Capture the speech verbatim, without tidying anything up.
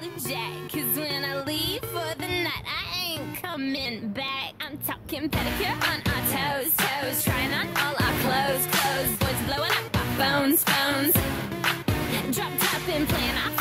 the jack, cause when I leave for the night, I ain't coming back. I'm talking pedicure on our toes, toes, trying on all our clothes, clothes. Boys blowing up our phones, phones. Drop top and playing our